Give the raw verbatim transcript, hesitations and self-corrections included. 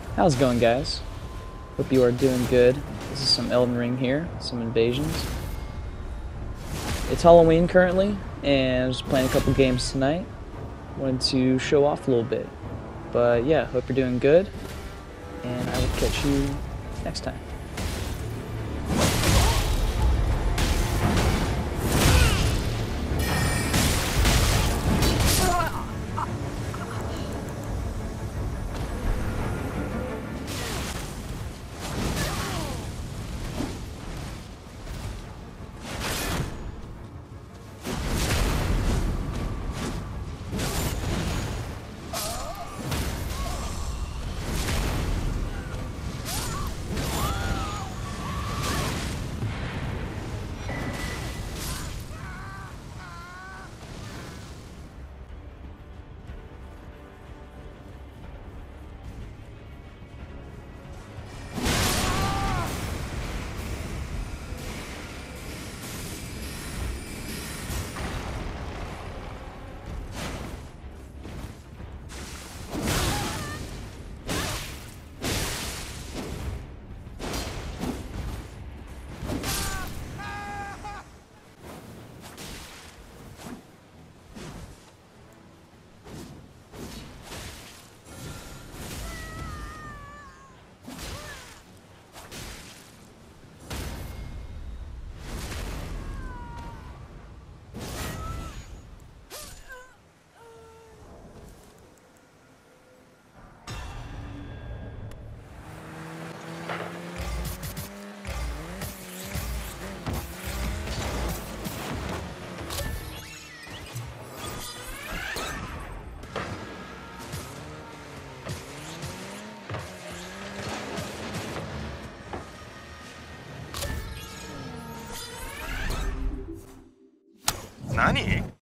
How's it going, guys? Hope you are doing good. This is some Elden Ring here, some invasions. It's Halloween currently, and I'm just playing a couple games tonight. Wanted to show off a little bit. But yeah, hope you're doing good, and I will catch you next time. Nani?